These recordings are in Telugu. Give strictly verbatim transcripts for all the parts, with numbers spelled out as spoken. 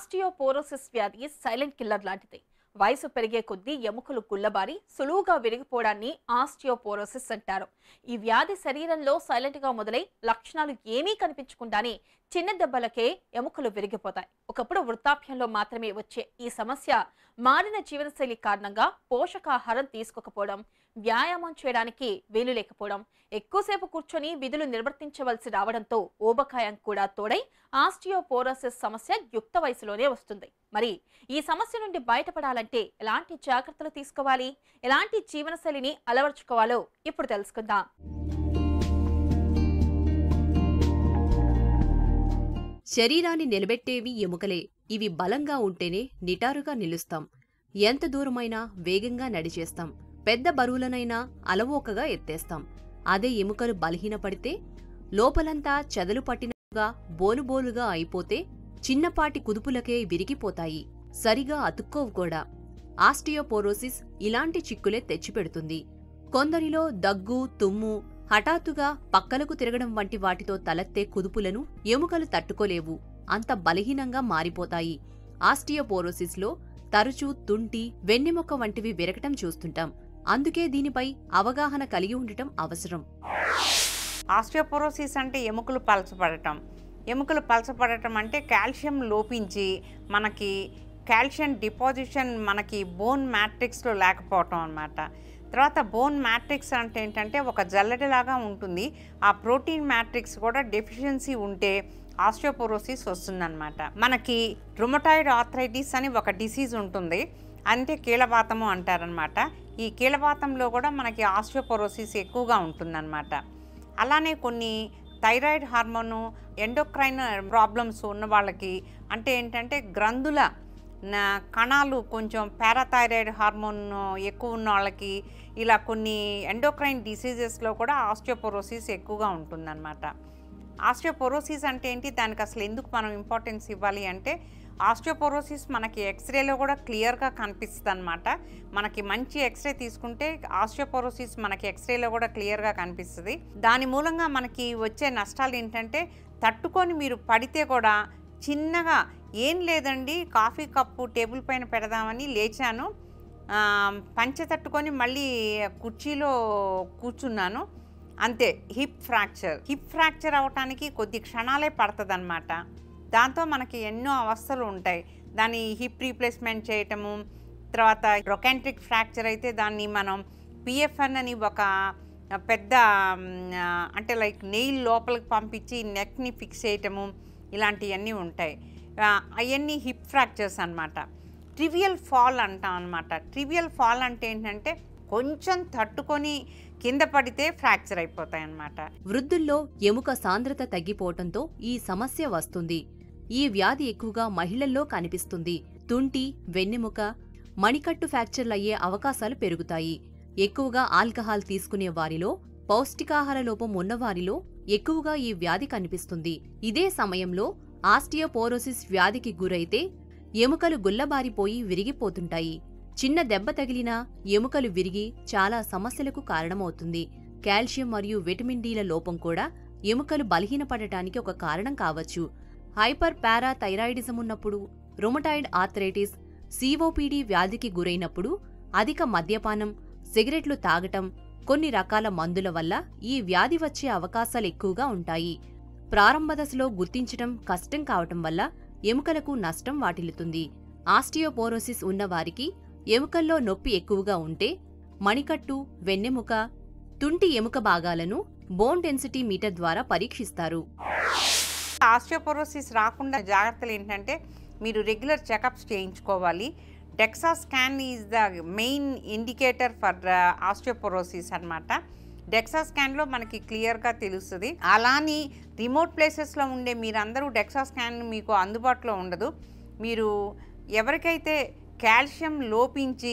ఆస్టియోపోరోసిస్ వ్యాధి సైలెంట్ కిల్లర్ లాంటిది. వయసు పెరిగే కొద్దీ ఎముకలు గుల్లబారి సులువుగా విరిగిపోవడాన్ని ఆస్టియోపోరోసిస్ అంటారు. ఈ వ్యాధి శరీరంలో సైలెంట్ గా మొదలై లక్షణాలు ఏమీ కనిపించకుండానే చిన్న దెబ్బలకే ఎముకలు విరిగిపోతాయి. ఒకప్పుడు వృద్ధాప్యంలో మాత్రమే వచ్చే ఈ సమస్య మారిన జీవనశైలి కారణంగా పోషకాహారం తీసుకోకపోవడం, వ్యాయామం చేయడానికి వీలు లేకపోవడం, ఎక్కువసేపు కూర్చొని విధులు నిర్వర్తించవలసి రావడంతో ఊబకాయం కూడా తోడై ఆస్టియోపోరోసిస్ సమస్య యుక్త వయసులోనే వస్తుంది. మరి ఈ సమస్య నుండి బయటపడాలంటే ఎలాంటి జాగ్రత్తలు తీసుకోవాలి, ఎలాంటి జీవనశైలిని అలవర్చుకోవాలో ఇప్పుడు తెలుసుకుందాం. శరీరాన్ని నిలబెట్టేవి ఎముకలే. ఇవి బలంగా ఉంటేనే నిటారుగా నిలుస్తాం. ఎంత దూరమైనా వేగంగా నడిచేస్తాం. పెద్ద బరువులనైనా అలవోకగా ఎత్తేస్తాం. అదే ఎముకలు బలహీనపడితే లోపలంతా చెదలు పట్టినట్టుగా బోలుబోలుగా అయిపోతే చిన్నపాటి కుదుపులకే విరిగిపోతాయి. సరిగా అతుక్కోవు కూడా. ఆస్టియోపోరోసిస్ ఇలాంటి చిక్కులే తెచ్చిపెడుతుంది. కొందరిలో దగ్గు, తుమ్ము, హఠాత్తుగా పక్కలకు తిరగడం వంటి వాటితో తలెత్తే కుదుపులను ఎముకలు తట్టుకోలేవు. అంత బలహీనంగా మారిపోతాయి. ఆస్టియోపోరోసిస్లో తరచూ తుంటి, వెన్నెముక వంటివి విరగటం చూస్తుంటాం. అందుకే దీనిపై అవగాహన కలిగి ఉండటం అవసరం. ఆస్టియోపోరోసిస్ అంటే ఎముకలు పలచబడటం. ఎముకలు పలచబడటం అంటే కాల్షియం లోపించి మనకి కాల్షియం డిపాజిషన్ మనకి బోన్ మ్యాట్రిక్స్లో లేకపోవటం అన్నమాట. తర్వాత బోన్ మ్యాట్రిక్స్ అంటే ఏంటంటే ఒక జల్లెడలాగా ఉంటుంది. ఆ ప్రోటీన్ మ్యాట్రిక్స్ కూడా డెఫిషియన్సీ ఉంటే ఆస్టియోపోరోసిస్ వస్తుందన్నమాట. మనకి రుమటాయిడ్ ఆర్థరైటిస్ అని ఒక డిసీజ్ ఉంటుంది, అంటే కీళ్ళవాతము అంటారనమాట. ఈ కీళ్ళవాతంలో కూడా మనకి ఆస్టియోపోరోసిస్ ఎక్కువగా ఉంటుందన్నమాట. అలానే కొన్ని థైరాయిడ్ హార్మోను, ఎండోక్రైన్ ప్రాబ్లమ్స్ ఉన్న వాళ్ళకి, అంటే ఏంటంటే గ్రంథుల కణాలు కొంచెం పారాథైరాయిడ్ హార్మోన్ ఎక్కువ ఉన్న వాళ్ళకి, ఇలా కొన్ని ఎండోక్రైన్ డిసీజెస్లో కూడా ఆస్టియోపోరోసిస్ ఎక్కువగా ఉంటుందన్నమాట. ఆస్టియోపోరోసిస్ అంటే ఏంటి, దానికి అసలు ఎందుకు మనం ఇంపార్టెన్స్ ఇవ్వాలి అంటే, ఆస్టియోపోరోసిస్ మనకి ఎక్స్రేలో కూడా క్లియర్గా కనిపిస్తుంది అనమాట. మనకి మంచి ఎక్స్రే తీసుకుంటే ఆస్టియోపోరోసిస్ మనకి ఎక్స్రేలో కూడా క్లియర్గా కనిపిస్తుంది. దాని మూలంగా మనకి వచ్చే నష్టాలు ఏంటంటే, తట్టుకొని మీరు పడితే కూడా చిన్నగా ఏం లేదండి, కాఫీ కప్పు టేబుల్ పైన పెడదామని లేచాను, పంచె తట్టుకొని మళ్ళీ కుర్చీలో కూర్చున్నాను, అంతే హిప్ ఫ్రాక్చర్. హిప్ ఫ్రాక్చర్ అవటానికి కొద్ది క్షణాలే పడుతుంది అనమాట. దాంతో మనకి ఎన్నో అవస్థలు ఉంటాయి. దాన్ని హిప్ రీప్లేస్మెంట్ చేయటము, తర్వాత రొకాంట్రిక్ ఫ్రాక్చర్ అయితే దాన్ని మనం పిఎఫ్ఎన్ అని ఒక పెద్ద అంటే లైక్ నెయిల్ లోపలికి పంపించి నెక్ని ఫిక్స్ చేయటము, ఇలాంటివన్నీ ఉంటాయి. అవన్నీ హిప్ ఫ్రాక్చర్స్ అనమాట. ట్రివియల్ ఫాల్ అంటాం అనమాట. ట్రివియల్ ఫాల్ అంటే ఏంటంటే కొంచెం తట్టుకొని కింద పడితే ఫ్రాక్చర్ అయిపోతాయి అన్నమాట. వృద్ధుల్లో ఎముక సాంద్రత తగ్గిపోవటంతో ఈ సమస్య వస్తుంది. ఈ వ్యాధి ఎక్కువగా మహిళల్లో కనిపిస్తుంది. తుంటి, వెన్నెముక, మణికట్టు ఫ్రాక్చర్లయ్యే అవకాశాలు పెరుగుతాయి. ఎక్కువగా ఆల్కహాల్ తీసుకునే వారిలో, పౌష్టికాహార లోపం ఉన్నవారిలో ఎక్కువగా ఈ వ్యాధి కనిపిస్తుంది. ఇదే సమయంలో ఆస్టియోపోరోసిస్ వ్యాధికి గురైతే ఎముకలు గుల్లబారిపోయి విరిగిపోతుంటాయి. చిన్న దెబ్బ తగిలినా ఎముకలు విరిగి చాలా సమస్యలకు కారణమవుతుంది. కాల్షియం మరియు విటమిన్ డీల లోపం కూడా ఎముకలు బలహీనపడటానికి ఒక కారణం కావచ్చు. హైపర్ పారాథైరాయిడిజం ఉన్నప్పుడు, రుమటాయిడ్ ఆర్థరైటిస్, సిఓపిడి వ్యాధికి గురైనప్పుడు, అధిక మద్యపానం, సిగరెట్లు తాగటం, కొన్ని రకాల మందుల వల్ల ఈ వ్యాధి వచ్చే అవకాశాలు ఎక్కువగా ఉంటాయి. ప్రారంభ దశలో గుర్తించటం కష్టం కావటం వల్ల ఎముకలకు నష్టం వాటిల్లుతుంది. ఆస్టియోపోరోసిస్ ఉన్నవారికి ఎముకల్లో నొప్పి ఎక్కువగా ఉంటే మణికట్టు, వెన్నెముక, తుంటి ఎముక భాగాలను బోన్ డెన్సిటీ మీటర్ ద్వారా పరీక్షిస్తారు. ఆస్టియోపోరోసిస్ రాకుండా జాగ్రత్తలు ఏంటంటే, మీరు రెగ్యులర్ చెకప్స్ చేయించుకోవాలి. DEXA scan is the main indicator for osteoporosis అనమాట. డెక్సా స్కాన్లో మనకి క్లియర్గా తెలుస్తుంది. అలాని రిమోట్ ప్లేసెస్లో ఉండే మీరందరూ డెక్సా స్కాన్ మీకు అందుబాటులో ఉండదు. మీరు ఎవరికైతే కాల్షియం లోపించి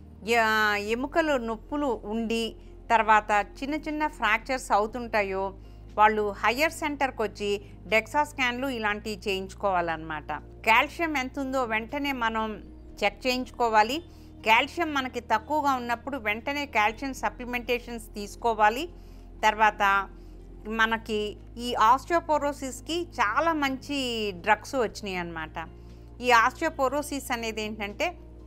ఎముకలు నొప్పులు ఉండి తర్వాత చిన్న చిన్న ఫ్రాక్చర్స్ అవుతుంటాయో వాళ్ళు హయ్యర్ సెంటర్కి వచ్చి డెక్సా స్కాన్లు ఇలాంటివి చేయించుకోవాలన్నమాట. కాల్షియం ఎంత ఉందో వెంటనే మనం చెక్ చేయించుకోవాలి. కాల్షియం మనకి తక్కువగా ఉన్నప్పుడు వెంటనే కాల్షియం సప్లిమెంటేషన్స్ తీసుకోవాలి. తర్వాత మనకి ఈ ఆస్టియోపోరోసిస్కి చాలా మంచి డ్రగ్స్ వచ్చినాయి అన్నమాట. ఈ ఆస్టియోపోరోసిస్ అనేది ఏంటంటే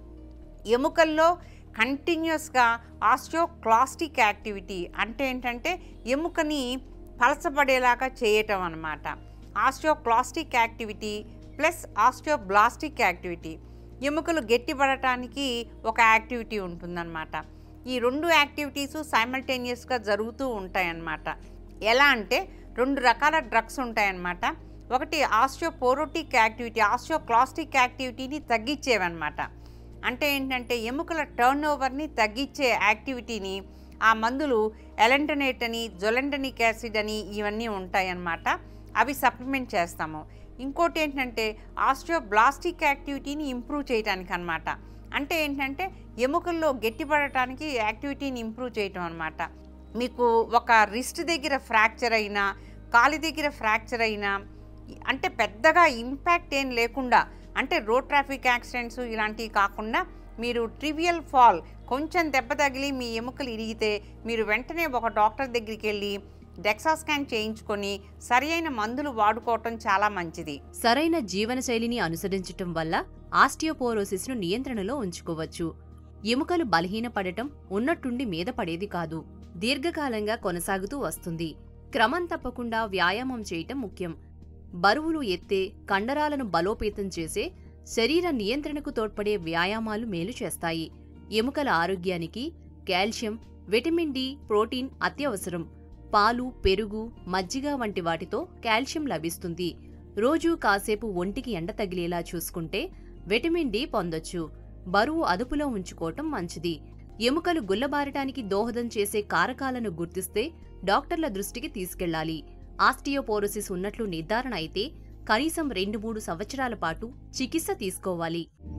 ఎముకల్లో కంటిన్యూస్గా ఆస్టియోక్లాస్టిక్ యాక్టివిటీ అంటే ఏంటంటే ఎముకని పలచబడేలాగా చేయటం అన్నమాట. Osteoclastic activity plus osteoblastic activity, ఎముకలు గట్టిపడటానికి ఒక యాక్టివిటీ ఉంటుందన్నమాట. ఈ రెండు యాక్టివిటీసు సైమల్టేనియస్గా జరుగుతూ ఉంటాయన్నమాట. ఎలా అంటే రెండు రకాల డ్రగ్స్ ఉంటాయన్నమాట. ఒకటి ఆస్టియోపోరోటిక్ యాక్టివిటీ, ఆస్టియోక్లాస్టిక్ యాక్టివిటీని తగ్గించేవన్నమాట. అంటే ఏంటంటే ఎముకల టర్న్ ఓవర్ని తగ్గించే యాక్టివిటీని ఆ మందులు ఎలెంటనేట్ అని, జొలెంటనిక్ యాసిడ్ అని ఇవన్నీ ఉంటాయన్నమాట. అవి సప్లిమెంట్ చేస్తాము. ఇంకోటి ఏంటంటే ఆస్టియోబ్లాస్టిక్ యాక్టివిటీని ఇంప్రూవ్ చేయడానికి అన్నమాట. అంటే ఏంటంటే ఎముకల్లో గట్టిపడటానికి యాక్టివిటీని ఇంప్రూవ్ చేయటం అన్నమాట. మీకు ఒక రిస్ట్ దగ్గర ఫ్రాక్చర్ అయినా, కాలి దగ్గర ఫ్రాక్చర్ అయినా, అంటే పెద్దగా ఇంపాక్ట్ ఏం లేకుండా, అంటే రోడ్ ట్రాఫిక్ యాక్సిడెంట్స్ ఇలాంటివి కాకుండా మీరు ట్రివియల్ ఫాల్, కొంచెం దెబ్బ తగిలి మీ ఎముకలు ఇరిగితే మీరు వెంటనే ఒక డాక్టర్ దగ్గరికి వెళ్ళి డెక్సా స్కాన్ చేయించుకొని సరి అయిన మందులు వాడుకోవటం చాలా మంచిది. సరైన జీవనశైలిని అనుసరించటం వల్ల ఆస్టియోపోరోసిస్ను నియంత్రణలో ఉంచుకోవచ్చు. ఎముకలు బలహీనపడటం ఉన్నట్టుండి మీద పడేది కాదు, దీర్ఘకాలంగా కొనసాగుతూ వస్తుంది. క్రమం తప్పకుండా వ్యాయామం చేయటం ముఖ్యం. బరువులు ఎత్తే, కండరాలను బలోపేతం చేసే, శరీర నియంత్రణకు తోడ్పడే వ్యాయామాలు మేలు చేస్తాయి. ఎముకల ఆరోగ్యానికి కాల్షియం, విటమిన్ డి, ప్రోటీన్ అత్యవసరం. పాలు, పెరుగు, మజ్జిగ వంటి వాటితో కాల్షియం లభిస్తుంది. రోజూ కాసేపు ఒంటికి ఎండ తగిలేలా చూసుకుంటే విటమిన్ డి పొందొచ్చు. బరువు అదుపులో ఉంచుకోవటం మంచిది. ఎముకలు గుల్లబారటానికి దోహదం చేసే కారకాలను గుర్తిస్తే డాక్టర్ల దృష్టికి తీసుకెళ్లాలి. ఆస్టియోపోరోసిస్ ఉన్నట్లు నిర్ధారణ అయితే కనీసం రెండు మూడు సంవత్సరాల పాటు చికిత్స తీసుకోవాలి.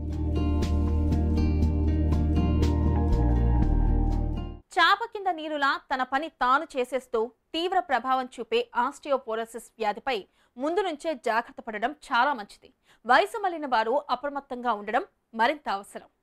చాప కింద నీరులా తన పని తాను చేసేస్తూ తీవ్ర ప్రభావం చూపే ఆస్టియోపోరోసిస్ వ్యాధిపై ముందు నుంచే జాగ్రత్త పడడం చాలా మంచిది. వయసు మళ్లిన వారు అప్రమత్తంగా ఉండడం మరింత అవసరం.